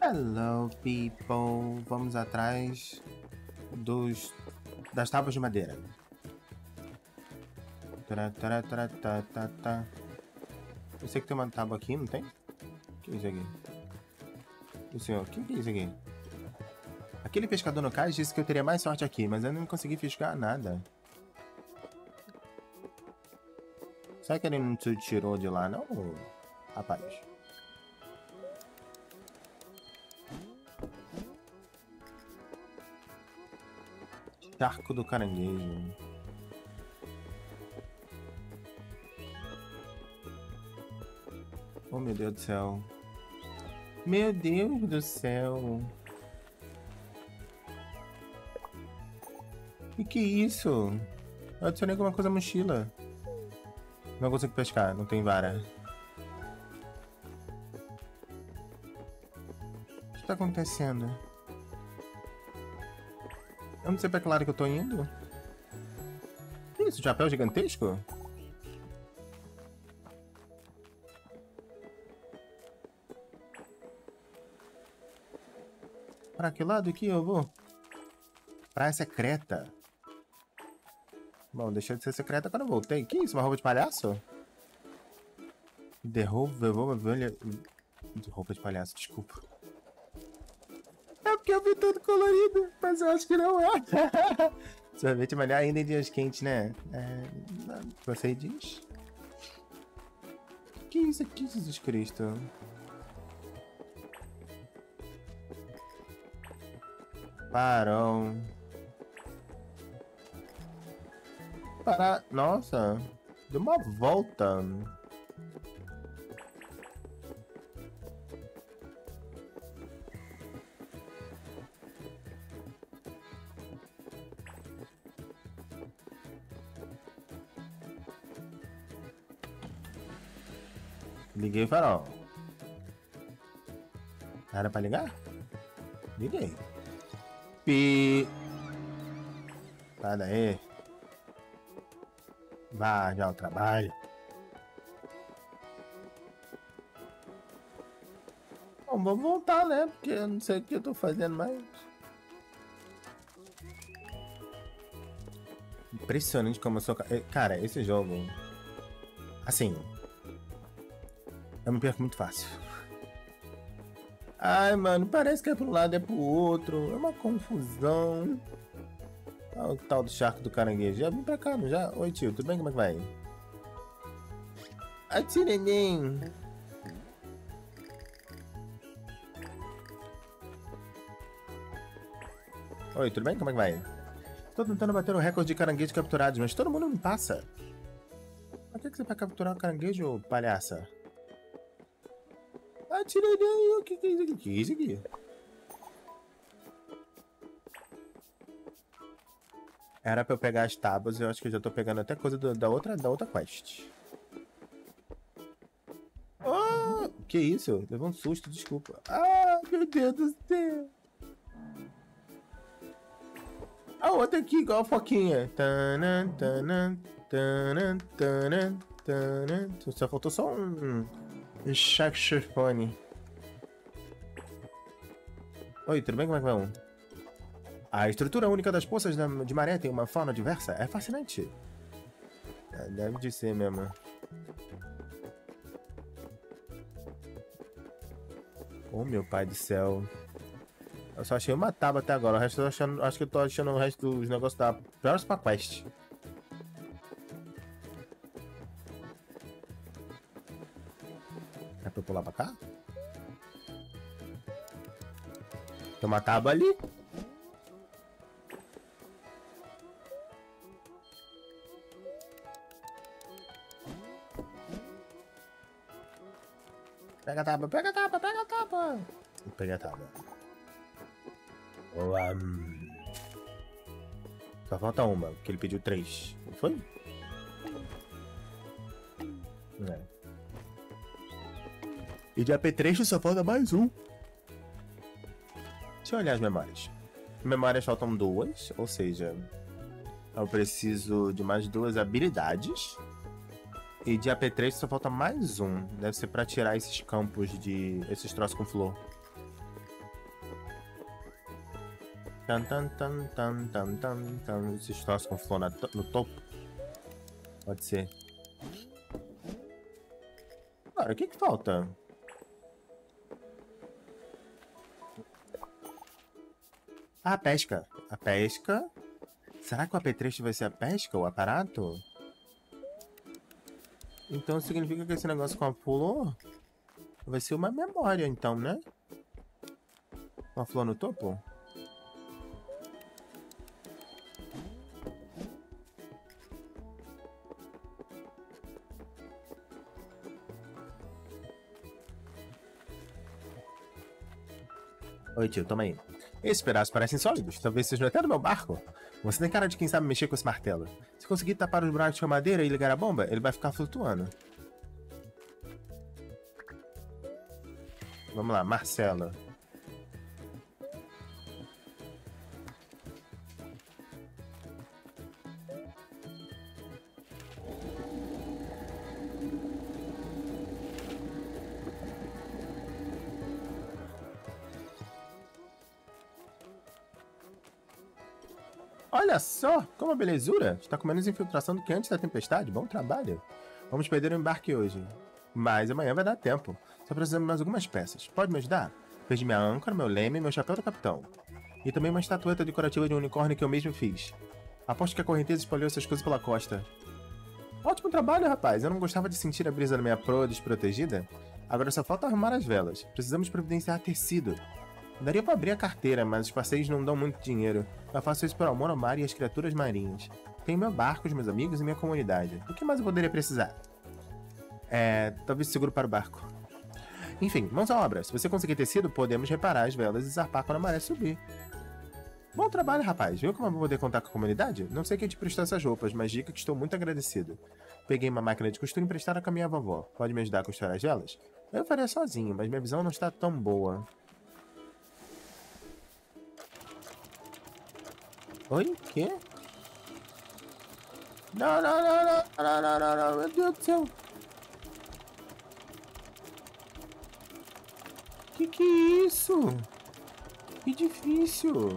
Hello, people. Vamos atrás das tábuas de madeira. Eu sei que tem uma tábua aqui, não tem? O que é isso aqui? O senhor, o que é isso aqui? Aquele pescador no cais disse que eu teria mais sorte aqui, mas eu não consegui fisgar nada. Será que ele não te tirou de lá, não, rapaz? Charco do caranguejo. Oh, meu Deus do céu. Meu Deus do céu. Que é isso? Eu adicionei alguma coisa à mochila. Não consigo pescar, não tem vara. O que está acontecendo? Eu não sei pra que lado que eu tô indo. Que isso? Chapéu gigantesco? Pra que lado que eu vou? Praia secreta. Bom, deixou de ser secreta quando eu voltei. Que isso? Uma roupa de palhaço? Roupa de palhaço, desculpa. É porque eu vi tudo colorido, mas eu acho que não é. Sorvete malhar ainda em dias quentes, né? Você diz? Que isso aqui, Jesus Cristo? Parou. Parar. Nossa, deu uma volta. Liguei o farol. Era pra ligar? Liguei. Pi. Sai daí. Vá já ao trabalho. Bom, vou voltar, né? Porque eu não sei o que eu tô fazendo mais. Impressionante como eu sou... Cara, esse jogo... Assim... Eu me perco muito fácil. Ai, mano, parece que é pro lado, é pro outro. É uma confusão. Olha o tal do charco do caranguejo. Já vim pra cá, não já? Oi, tio, tudo bem? Como é que vai? Ai, tio neném. Oi, tudo bem? Como é que vai? Tô tentando bater o recorde de caranguejos capturados, mas todo mundo me passa. Pra que você vai capturar o caranguejo, palhaça? Ah, tio neném, o que é isso aqui? O que é isso aqui? Era pra eu pegar as tábuas, eu acho que eu já tô pegando até coisa da outra quest. Oh, que isso? Levou um susto, desculpa. Ah, meu Deus do céu. A outra aqui, igual a foquinha. Só faltou só um saxofone. Oi, tudo bem? Como é que vai? A estrutura única das poças de maré tem uma fauna diversa. É fascinante. Deve de ser mesmo. Oh, meu pai do céu. Eu só achei uma tábua até agora. O resto eu tô achando, acho que eu tô achando o resto dos negócios da próxima quest. É pra eu pular pra cá? Tem uma tábua ali. Pega a tábua, pega a tábua, pega a tábua. Peguei a tábua. Só falta uma, porque ele pediu 3. Não foi? É. E de AP3 só falta mais um. Deixa eu olhar as memórias. Memórias faltam 2, ou seja, eu preciso de mais 2 habilidades. E de AP3 só falta mais um. Deve ser pra tirar esses campos de... esses troços com flor. Tan, tan, tan, tan, tan, tan, tan. Esses troços com flor no topo. Pode ser. Cara, o que que falta? Ah, a pesca. A pesca. Será que o apetrecho vai ser a pesca, o aparato? Então significa que esse negócio com a flor vai ser uma memória, então, né? Uma flor no topo? Oi, tio, toma aí. Esses pedaços parecem sólidos. Talvez sejam até do meu barco. Você tem cara de quem sabe mexer com esse martelo. Se conseguir tapar os buracos com a madeira e ligar a bomba, ele vai ficar flutuando. Vamos lá, Marcela. Olha só, como a belezura! Está com menos infiltração do que antes da tempestade. Bom trabalho. Vamos perder o embarque hoje. Mas amanhã vai dar tempo. Só precisamos de mais algumas peças. Pode me ajudar? Perdi minha âncora, meu leme e meu chapéu do capitão. E também uma estatueta decorativa de um unicórnio que eu mesmo fiz. Aposto que a correnteza espalhou essas coisas pela costa. Ótimo trabalho, rapaz. Eu não gostava de sentir a brisa na minha proa desprotegida. Agora só falta arrumar as velas. Precisamos providenciar tecido. Daria pra abrir a carteira, mas os passeios não dão muito dinheiro. Eu faço isso por amor ao mar e às criaturas marinhas. Tenho meu barco, os meus amigos e minha comunidade. O que mais eu poderia precisar? Talvez seguro para o barco. Enfim, mãos à obra. Se você conseguir tecido, podemos reparar as velas e zarpar quando a maré subir. Bom trabalho, rapaz. Viu como eu vou poder contar com a comunidade? Não sei quem te prestou essas roupas, mas diga que estou muito agradecido. Peguei uma máquina de costura emprestada com a minha vovó. Pode me ajudar a costurar as velas? Eu faria sozinho, mas minha visão não está tão boa. Oi? Quê? Não, não, não, não, não, não, não, não, meu Deus do céu. Que é isso? Que difícil.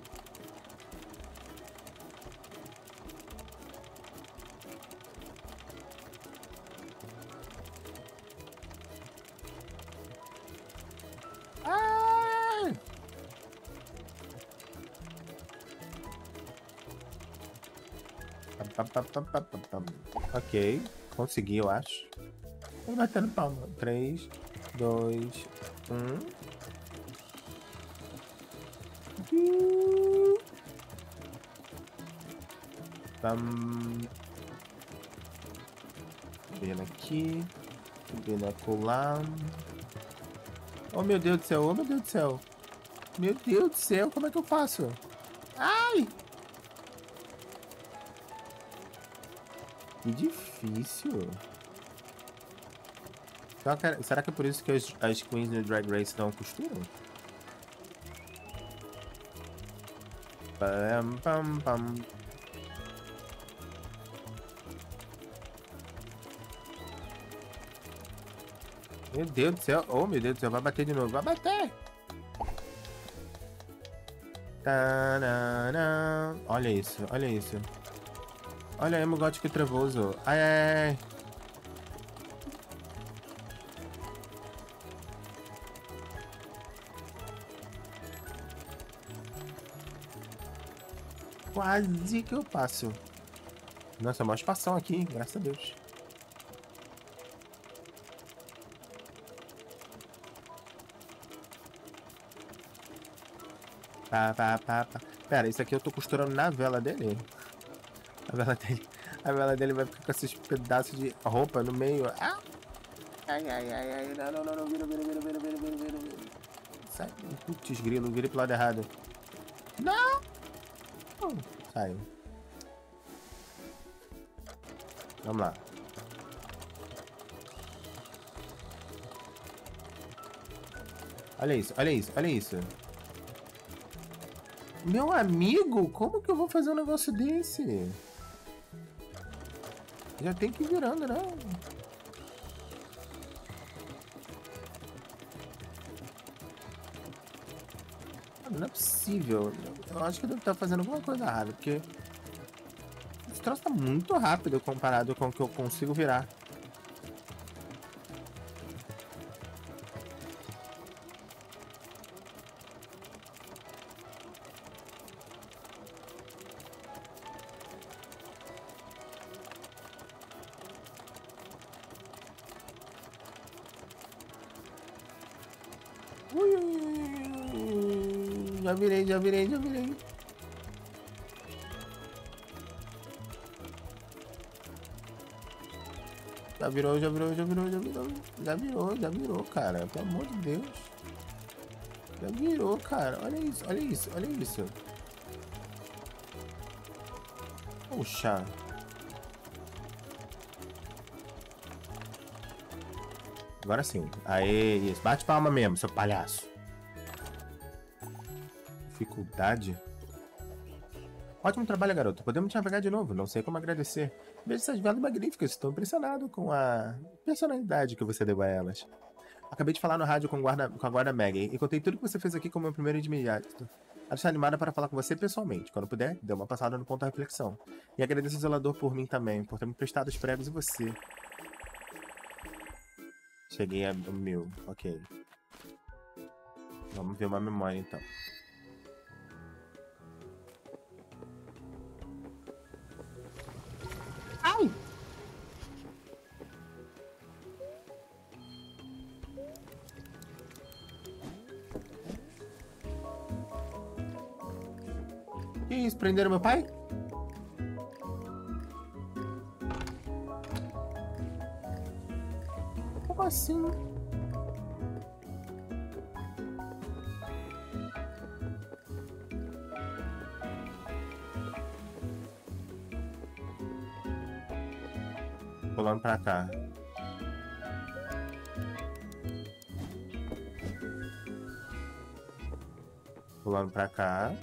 Ai! Ok, consegui, eu acho. Tô batendo palma. 3, 2, 1. Subindo aqui. Subindo acolá. Oh, meu Deus do céu. Oh, meu Deus do céu. Meu Deus do céu. Como é que eu faço? Ai! Que difícil. Será que é por isso que as queens no Drag Race não costuram? Pam, pam, pam. Meu Deus do céu. Oh, meu Deus do céu. Vai bater de novo. Vai bater! Tarará. Olha isso. Olha isso. Olha aí, gótico trevoso. Ai, ai, ai. Quase que eu passo. Nossa, mó espação aqui, graças a Deus. Pá. Pera, isso aqui eu tô costurando na vela dele. A vela dele vai ficar com esses pedaços de roupa no meio. Ah! Ai. Não. Vira. Sai. Putz, grilo, virei pro lado errado. Não! Saiu. Vamos lá. Olha isso. Meu amigo, como que eu vou fazer um negócio desse? Já tem que ir virando, né? Não é possível. Eu acho que eu devo estar fazendo alguma coisa errada, porque esse troço tá muito rápido comparado com o que eu consigo virar. Ui, já virei, já virei, já virei. Já virou, já virou, já virou, já virou. Já virou, já virou, cara. Pelo amor de Deus. Já virou, cara. Olha isso, olha isso, olha isso. Puxa. Agora sim. Aê, isso. Bate palma mesmo, seu palhaço. Dificuldade? Ótimo trabalho, garoto. Podemos te navegar de novo. Não sei como agradecer. Vejo essas velas magníficas. Estou impressionado com a personalidade que você deu a elas. Acabei de falar no rádio com a guarda Maggie e contei tudo que você fez aqui como meu primeiro de imediato. Ela está animada para falar com você pessoalmente. Quando puder, dê uma passada no ponto da reflexão. E agradeço ao zelador por mim também, por ter me prestado os pregos e você. Cheguei a 1000. Ok. Vamos ver uma memória então. Ai! Que isso? Prenderam meu pai? Como assim? Pulando pra cá. Pulando pra cá.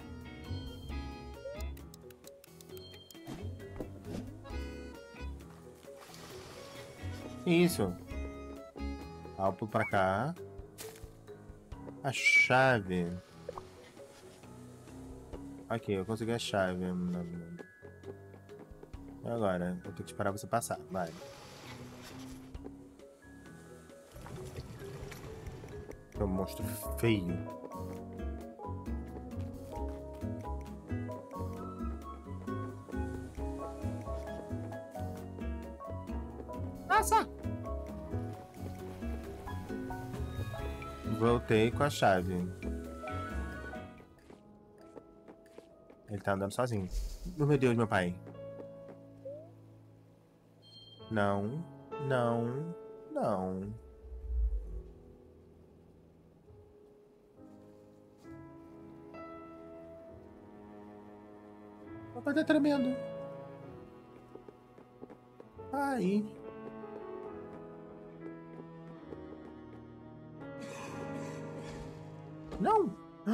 Isso. Alpo pra cá. A chave. Ok, eu consegui a chave. E agora? Eu tenho que esperar você passar. Vai. É um monstro feio. Passa! Voltei com a chave. Ele tá andando sozinho. Oh, meu Deus, meu pai. Não, não, não. O pai tá tremendo. Aí. Não!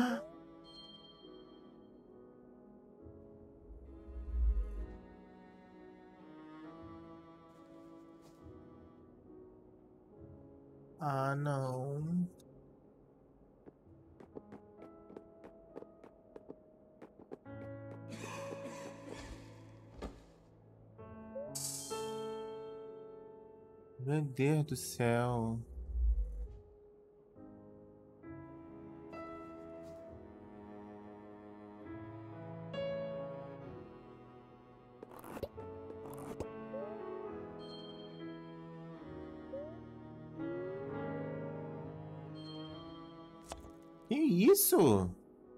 Ah, não. Meu Deus do céu. Que isso?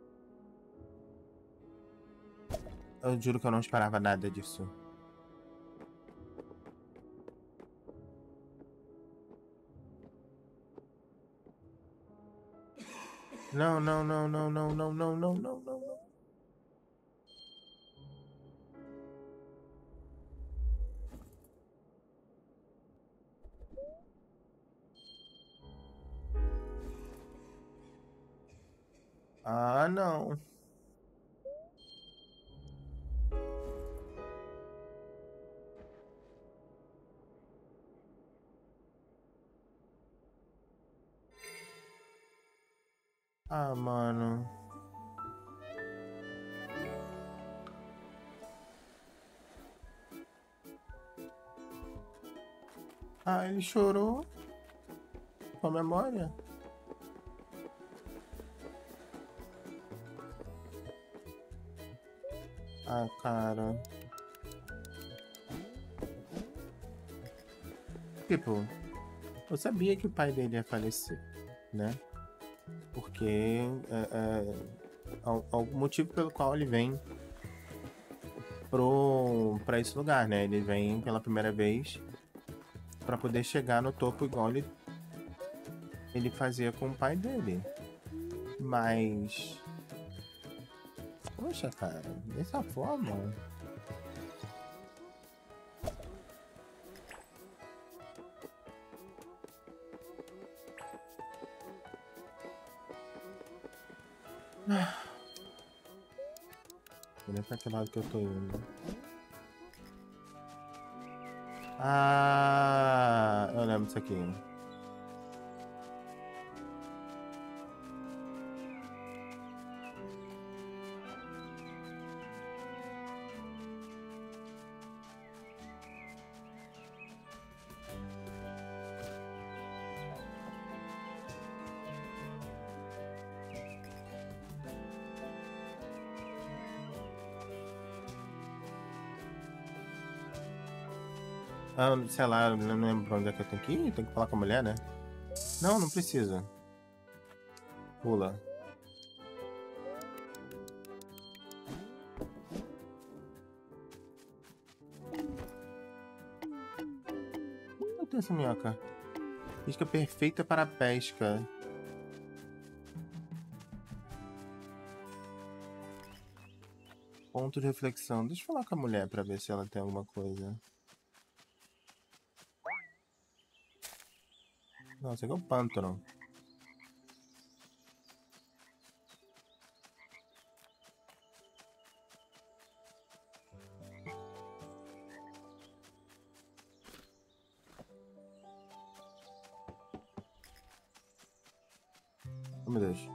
Eu juro que eu não esperava nada disso. Não, não, não, não, não, não, não, não, não, não, não. Ah, não. Ah, mano. Ah, ele chorou. Com a memória. Ah, cara. Tipo, eu sabia que o pai dele ia falecer, né? Porque algum motivo pelo qual ele vem pra esse lugar, né? Ele vem pela primeira vez pra poder chegar no topo igual ele fazia com o pai dele. Mas... Poxa, cara, dessa forma... Olha pra que lado que eu tô indo. Ah, eu lembro disso aqui. Ah, sei lá, eu não lembro pra onde é que eu tenho que ir. Tenho que falar com a mulher, né? Não, não precisa. Pula. Eu tenho essa minhoca. Isca perfeita para a pesca. Ponto de reflexão. Deixa eu falar com a mulher pra ver se ela tem alguma coisa. Não, isso aqui é o pântano. Oh, meu Deus.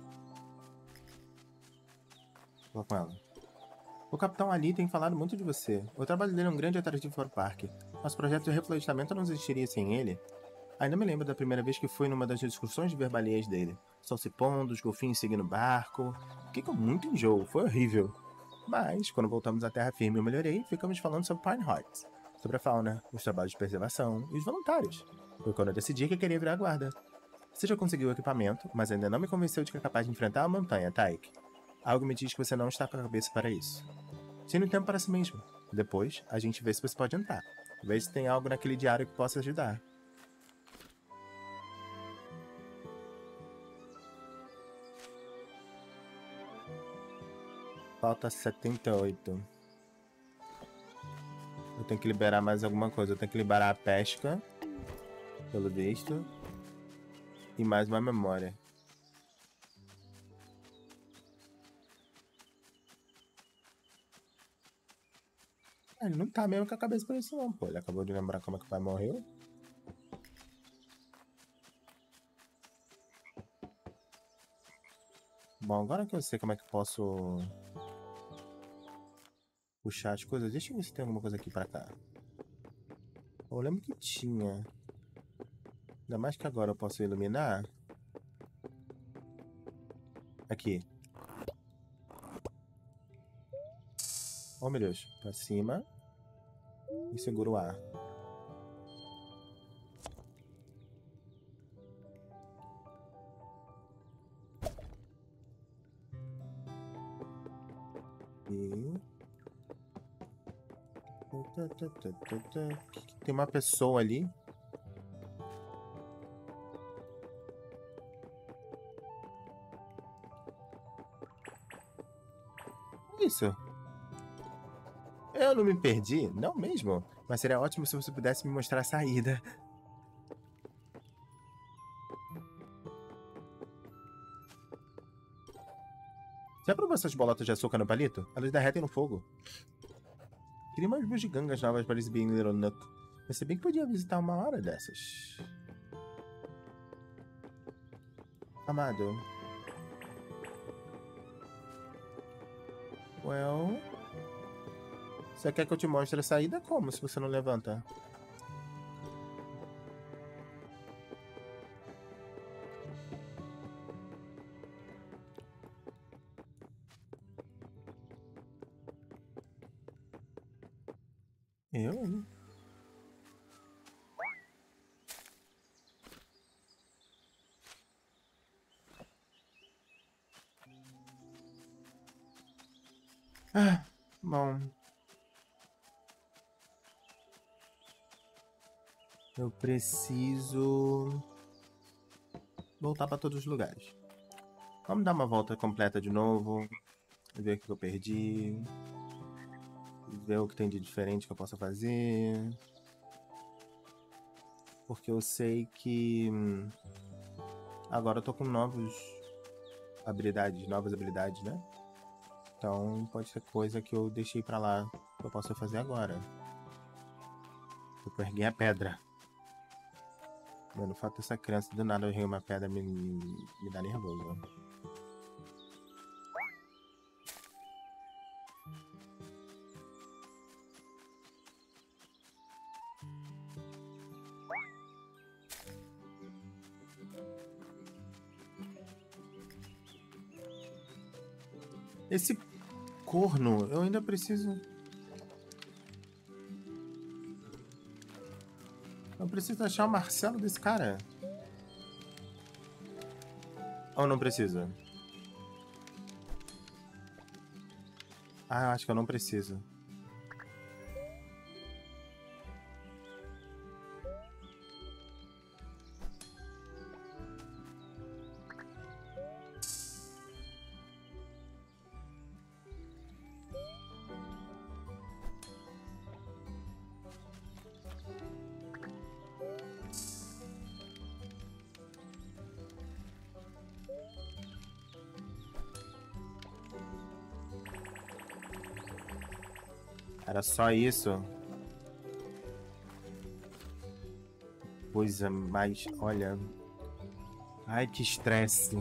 Vou com ela. O Capitão Ali tem falado muito de você. O trabalho dele é um grande atrativo para o parque. Nosso projeto de reflorestamento não existiria sem ele. Ainda me lembro da primeira vez que fui numa das excursões de ver baleias dele. Sol se pondo, os golfinhos seguindo o barco. Fiquei com muito enjoo, foi horrível. Mas, quando voltamos à terra firme e eu melhorei, ficamos falando sobre Pine Hearts, sobre a fauna, os trabalhos de preservação e os voluntários. Foi quando eu decidi que queria virar guarda. Você já conseguiu o equipamento, mas ainda não me convenceu de que é capaz de enfrentar a montanha, Taik. Algo me diz que você não está com a cabeça para isso. Tire um tempo para si mesmo. Depois, a gente vê se você pode entrar. Vê se tem algo naquele diário que possa ajudar. Falta 78. Eu tenho que liberar mais alguma coisa. Eu tenho que liberar a pesca, pelo visto. E mais uma memória. Ele não tá mesmo com a cabeça por isso não, pô. Ele acabou de lembrar como é que o pai morreu. Bom, agora que eu sei como é que eu posso puxar as coisas, deixa eu ver se tem alguma coisa aqui pra cá. Eu lembro que tinha. Ainda mais que agora eu posso iluminar. Aqui. Oh, meu Deus. Pra cima. E segura o ar. E... Tem uma pessoa ali. Isso. Eu não me perdi, não mesmo. Mas seria ótimo se você pudesse me mostrar a saída. Já provou essas bolotas de açúcar no palito? Elas derretem no fogo. Queria umas bugigangas novas para exibir em Little Nook. Mas bem que podia visitar uma hora dessas. Amado. Well... Você quer que eu te mostre a saída? Como, se você não levanta? Eu, hein? Ah, bom. Eu preciso voltar para todos os lugares. Vamos dar uma volta completa de novo. Ver o que eu perdi. Ver o que tem de diferente que eu possa fazer. Porque eu sei que agora eu tô com novas habilidades, né? Então pode ser coisa que eu deixei pra lá que eu posso fazer agora. Eu erguei a pedra. Mano, o fato dessa criança do nada erguer uma pedra me dá nervoso. Esse corno, eu ainda preciso... Eu preciso achar o Marcelo desse cara. Ou não precisa? Ah, eu acho que eu não preciso. Era só isso? Coisa mais... Olha... Ai, que estresse.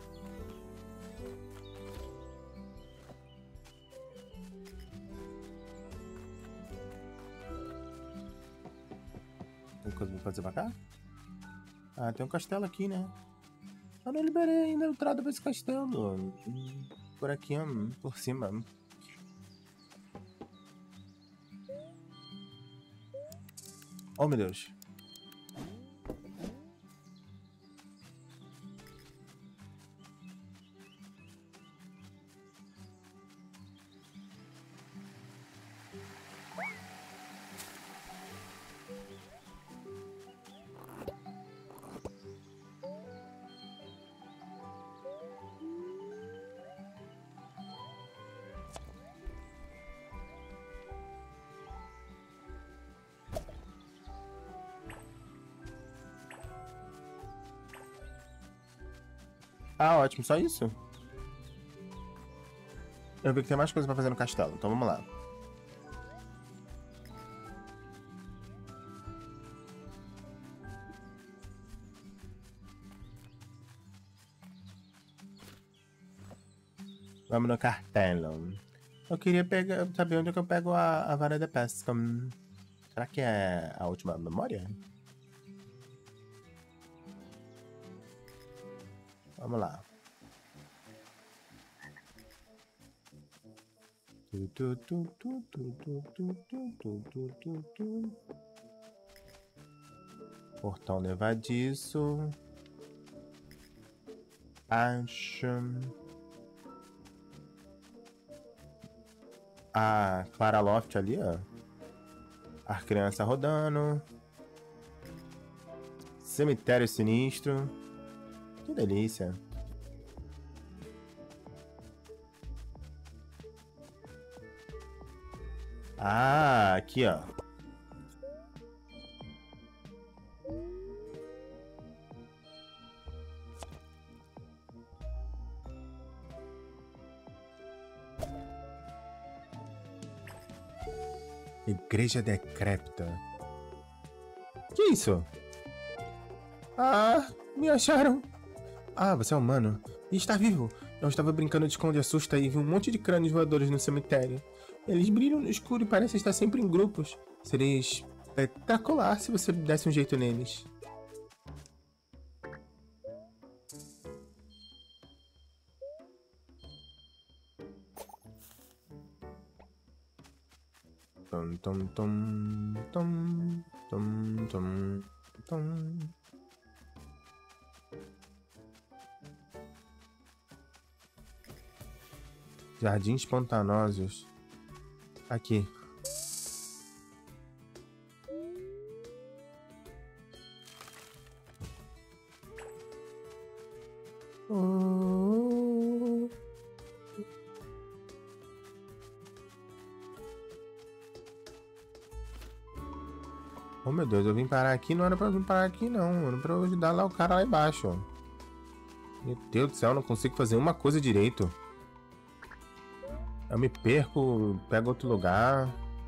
Tem coisa pra fazer pra cá? Ah, tem um castelo aqui, né? Eu não liberei ainda a entrada pra esse castelo. Por aqui, por cima. Oh, meu Deus. Ah, ótimo. Só isso? Eu vi que tem mais coisa pra fazer no castelo. Então vamos lá. Vamos no castelo. Eu queria saber onde é que eu pego a vara da pesca. Será que é a última memória? Vamos lá. Portão levadiço. Acho. A Clara Loft ali, ó. A criança rodando. Cemitério sinistro. Que delícia. Ah, aqui, ó. Igreja decrépita. Que isso? Ah, me acharam. Ah, você é humano. E está vivo. Eu estava brincando de esconde-assusta e vi um monte de crânios voadores no cemitério. Eles brilham no escuro e parecem estar sempre em grupos. Seria espetacular se você desse um jeito neles. Tum, tum, tum, tum, tum, tum, tum. Jardins pantanosos. Aqui. Oh meu Deus, eu vim parar aqui, não era pra eu vir parar aqui não, era pra eu ajudar lá o cara lá embaixo. Meu Deus do céu, eu não consigo fazer uma coisa direito. Eu me perco, pego outro lugar.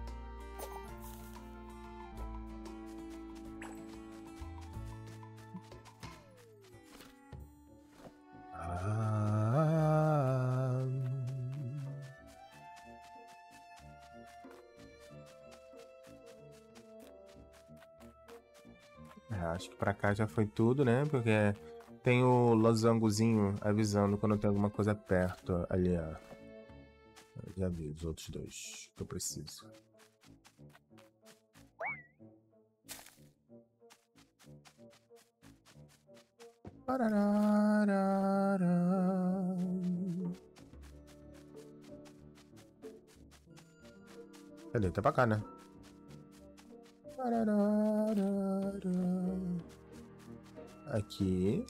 Acho que pra cá já foi tudo, né? Porque tem o losangozinho avisando quando tem alguma coisa perto ali, ó. Eu já vi os outros dois que eu preciso. Cadê? Tá pra cá, né? Aqui.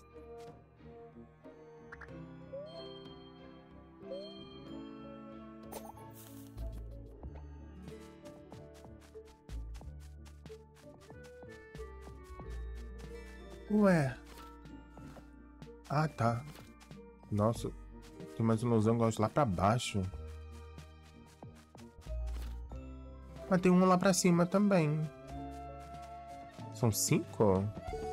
Ué. Ah, tá. Nossa. Tem mais um losango lá pra baixo. Mas tem um lá pra cima também. São 5?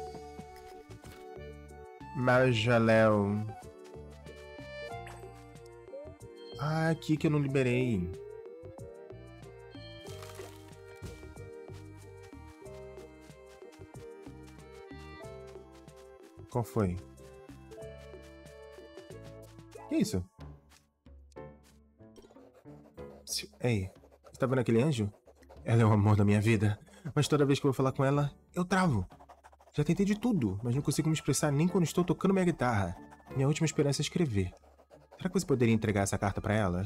Marjaléu. Ah, aqui que eu não liberei. Qual foi? Que isso? Ei, você tá vendo aquele anjo? Ela é o amor da minha vida. Mas toda vez que eu vou falar com ela, eu travo. Já tentei de tudo, mas não consigo me expressar nem quando estou tocando minha guitarra. Minha última esperança é escrever. Será que você poderia entregar essa carta pra ela?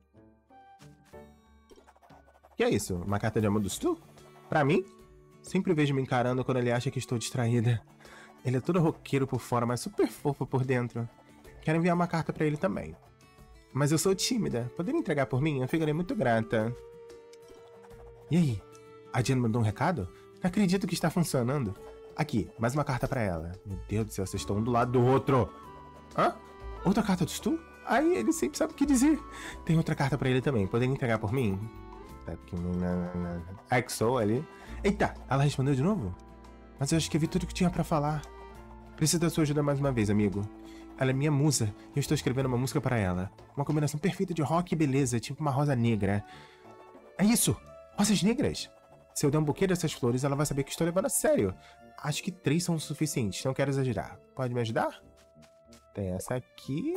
Que é isso? Uma carta de amor do Stu? Pra mim? Sempre vejo me encarando quando ele acha que estou distraída. Ele é todo roqueiro por fora, mas super fofo por dentro. Quero enviar uma carta pra ele também. Mas eu sou tímida. Poderia entregar por mim? Eu ficarei muito grata. E aí? A Jen mandou um recado? Não acredito que está funcionando. Aqui, mais uma carta pra ela. Meu Deus do céu, vocês estão um do lado do outro. Hã? Outra carta do Stu? Aí ele sempre sabe o que dizer. Tem outra carta pra ele também. Poderia entregar por mim? Tá aqui na XO ali. Eita, ela respondeu de novo? Mas eu acho que vi tudo que tinha pra falar. Preciso da sua ajuda mais uma vez, amigo. Ela é minha musa e eu estou escrevendo uma música para ela. Uma combinação perfeita de rock e beleza, tipo uma rosa negra. É isso! Rosas negras! Se eu der um buquê dessas flores, ela vai saber que estou levando a sério. Acho que 3 são o suficientes, não quero exagerar. Pode me ajudar? Tem essa aqui.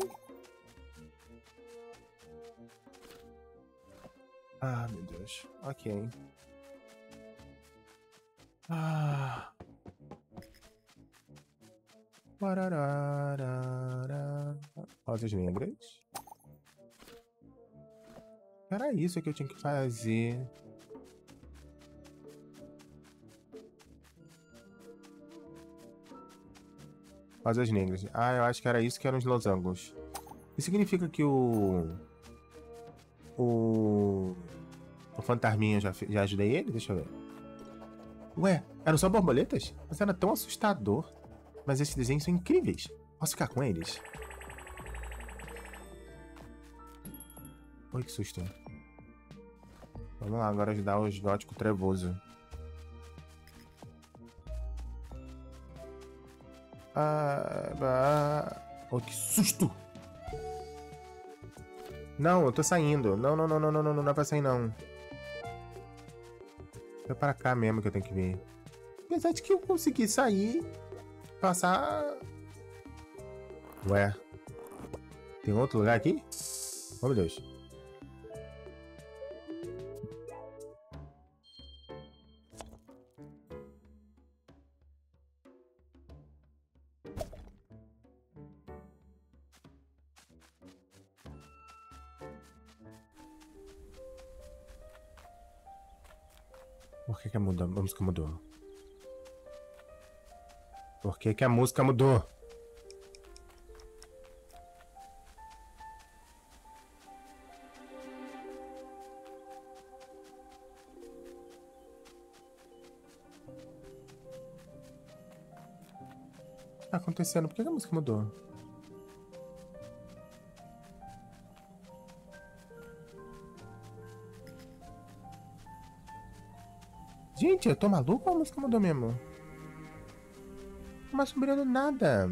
Ah, meu Deus. Ok. Ah... Rosas negras. Era isso que eu tinha que fazer. Rosas negras. Ah, eu acho que era isso que eram os losangos. Isso significa que o fantasminha já ajudei ele? Deixa eu ver. Ué, eram só borboletas? Mas era tão assustador. Mas esses desenhos são incríveis. Posso ficar com eles? Oi, que susto. Vamos lá, agora ajudar os gótico trevoso. Oh, que susto! Não, eu tô saindo. Não dá pra sair, não. É pra cá mesmo que eu tenho que vir. Apesar de que eu consegui sair... Passar... Ué. Tem outro lugar aqui? Oh, meu Deus. Por que a música mudou? Por que a música mudou? O que tá acontecendo? Por que a música mudou? Gente, eu tô maluco ou a música mudou mesmo? Não tá subindo nada.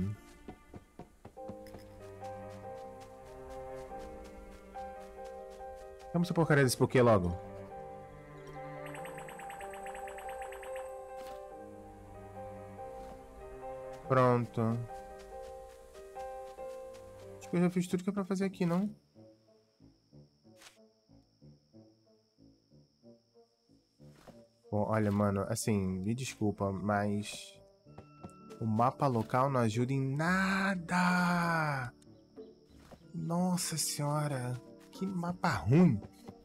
Vamos essa porcaria desse Poké logo. Pronto. Acho que eu já fiz tudo que é pra fazer aqui, não? Bom, olha, mano, assim, me desculpa, mas o mapa local não ajuda em nada. Nossa senhora, que mapa ruim.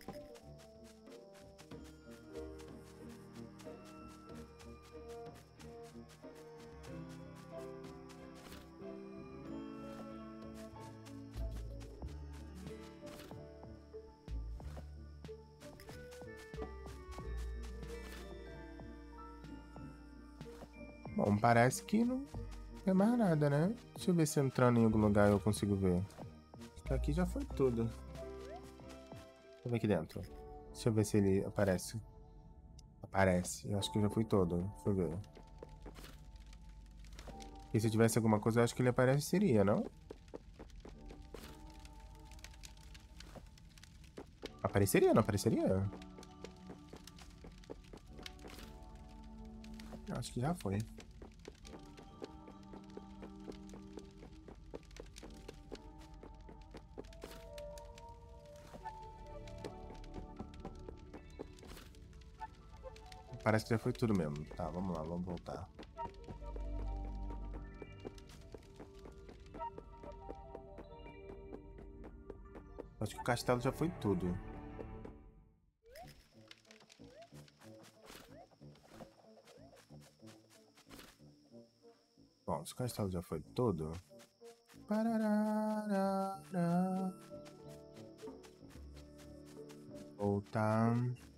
Bom, parece que não tem mais nada, né? Deixa eu ver se entrando em algum lugar eu consigo ver. Acho que aqui já foi tudo. Deixa eu ver aqui dentro. Deixa eu ver se ele aparece. Aparece. Eu acho que já foi todo. Deixa eu ver. E se tivesse alguma coisa, eu acho que ele apareceria, não? Apareceria, não apareceria? Eu acho que já foi. Parece que já foi tudo mesmo. Tá, vamos lá, vamos voltar. Acho que o castelo já foi tudo. Bom, se o castelo já foi todo... Parararara. Voltar...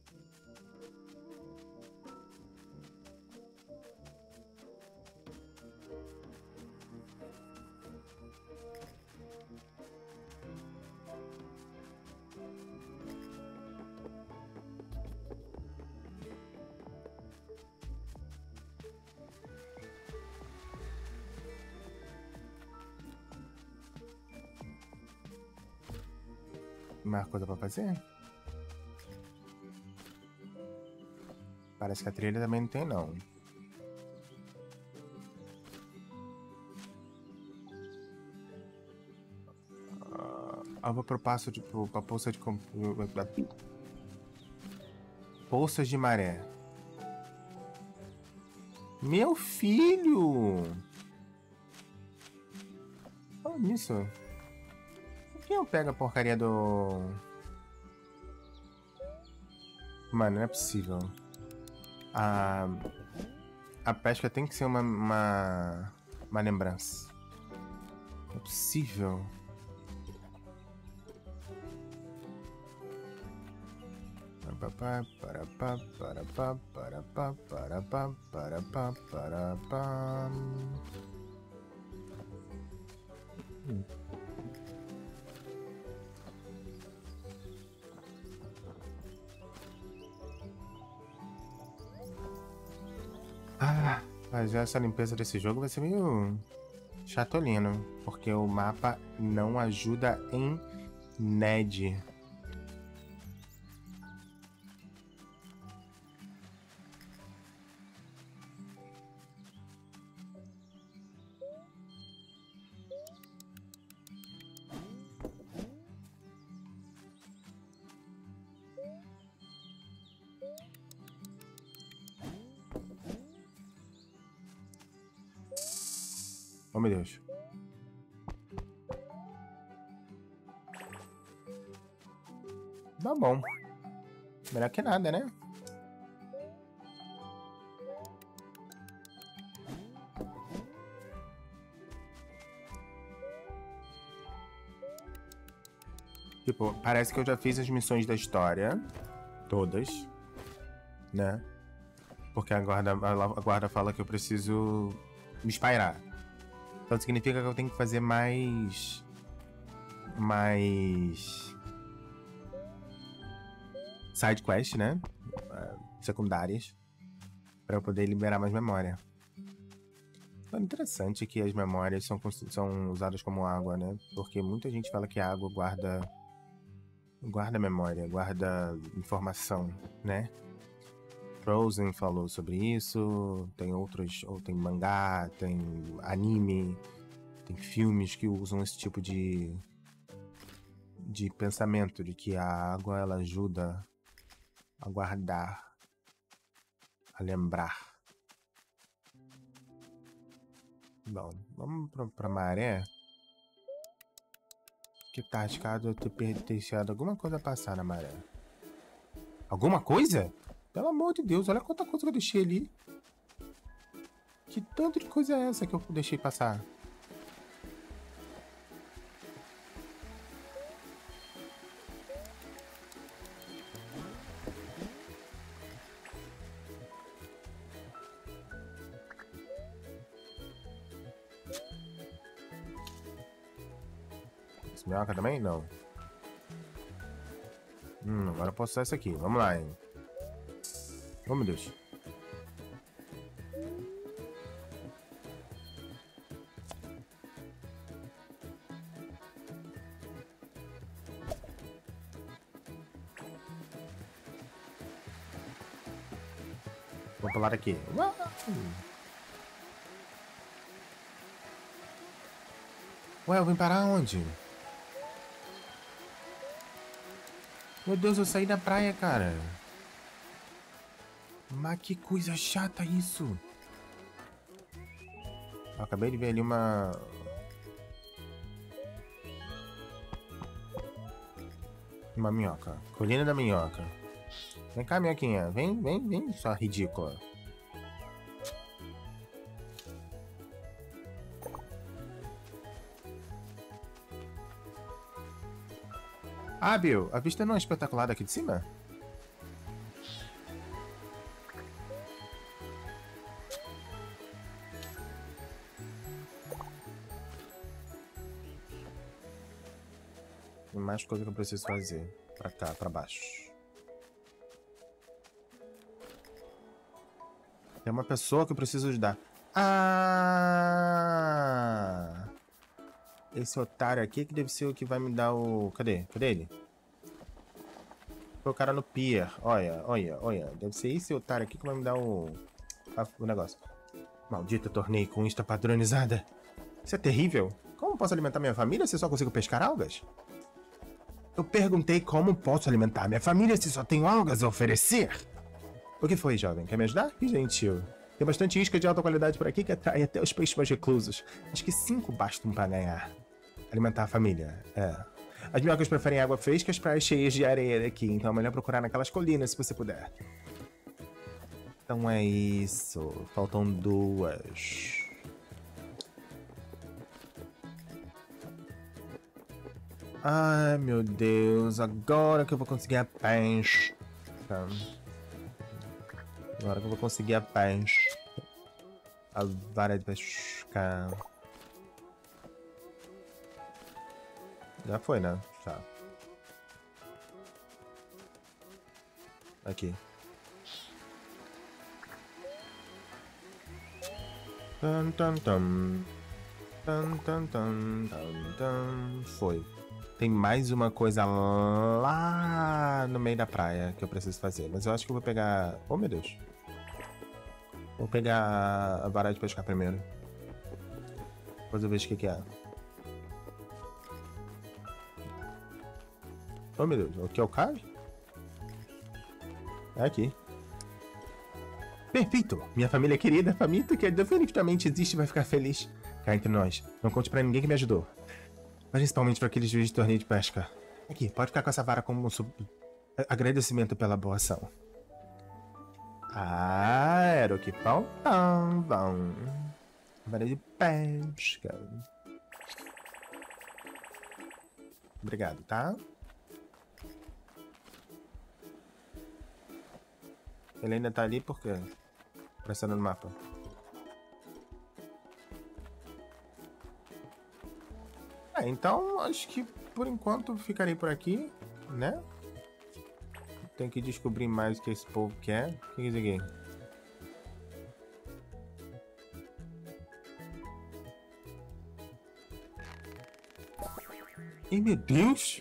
Mais coisa pra fazer? Parece que a trilha também não tem, não. Eu vou pro passo de... pra poça de... Poças de maré. Meu filho! Olha nisso. Por que eu pego a porcaria do... Mano, não é possível. A pesca tem que ser uma lembrança. Não é possível. Mas essa limpeza desse jogo vai ser meio chatolino, porque o mapa não ajuda em Ned. Oh, meu Deus. Tá bom. Melhor que nada, né? Tipo, parece que eu já fiz as missões da história. Todas. Né? Porque a guarda fala que eu preciso me espairar. Então significa que eu tenho que fazer mais side quest, né? Secundárias. Pra eu poder liberar mais memória. É interessante que as memórias são usadas como água, né? Porque muita gente fala que a água guarda memória, guarda informação, né? Frozen falou sobre isso, tem outros, ou tem mangá, tem anime, tem filmes que usam esse tipo de pensamento, de que a água ela ajuda a guardar, a lembrar. Bom, vamos pra maré. Que tá arriscado eu ter deixado alguma coisa passar na maré. Alguma coisa? Pelo amor de Deus, olha quanta coisa que eu deixei ali. Que tanto de coisa é essa que eu deixei passar? Esse minhoca também? Não. Agora eu posso usar essa aqui. Vamos lá, hein. Oh, meu Deus. Vou pular aqui. Ué, eu vim parar onde? Meu Deus, eu saí da praia, cara. Mas que coisa chata isso. Eu acabei de ver ali uma minhoca. Colina da minhoca. Vem cá, minhoquinha. Vem, sua ridícula. Ah, Bill, a vista não é espetacular daqui de cima? Tem mais coisa que eu preciso fazer. Pra cá, pra baixo. Tem uma pessoa que eu preciso ajudar. Ah! Esse otário aqui que deve ser o que vai me dar o... Cadê? Cadê ele? Foi o cara no pier. Olha. Deve ser esse otário aqui que vai me dar o negócio. Maldito torneio com isca padronizada. Isso é terrível. Como posso alimentar minha família se só consigo pescar algas? Eu perguntei como posso alimentar minha família se só tenho algas a oferecer. O que foi, jovem? Quer me ajudar? Que gentil. Tem bastante isca de alta qualidade por aqui que atrai até os peixes mais reclusos. Acho que 5 bastam para ganhar. Alimentar a família. É. As minhocas preferem água fresca e as praias cheias de areia daqui, então é melhor procurar naquelas colinas se você puder. Então é isso. Faltam 2. Ai, meu Deus. Agora que eu vou conseguir a pesca. Agora que eu vou conseguir a pesca. A vara de pescar. Já foi, né? Tá. Aqui. Tan, tan, tan. Tan, tan, tan, tan, tan. Foi. Tem mais uma coisa lá no meio da praia que eu preciso fazer. Mas eu acho que eu vou pegar... Oh, meu Deus. Vou pegar a vara de pescar primeiro. Depois eu vejo o que é. Oh, meu Deus. Aqui é o cara? É aqui. Perfeito. Minha família querida, faminta, que definitivamente existe e vai ficar feliz. Cá entre nós. Não conte pra ninguém que me ajudou. Principalmente para aquele juiz de torneio de pesca. Aqui, pode ficar com essa vara como agradecimento pela boa ação. Ah, era o que faltava. Vara de pesca. Obrigado, tá? Ele ainda tá ali por quê? Prestando no mapa. Então acho que por enquanto ficarei por aqui, né? Tem que descobrir mais o que esse povo quer. O que é isso aqui? Ih, meu Deus!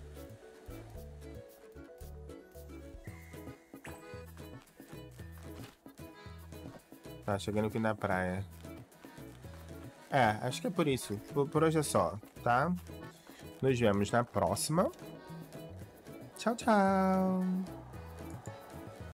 Tá chegando o fim da praia. Acho que é por isso. Por hoje é só, tá? Nos vemos na próxima. Tchau, tchau!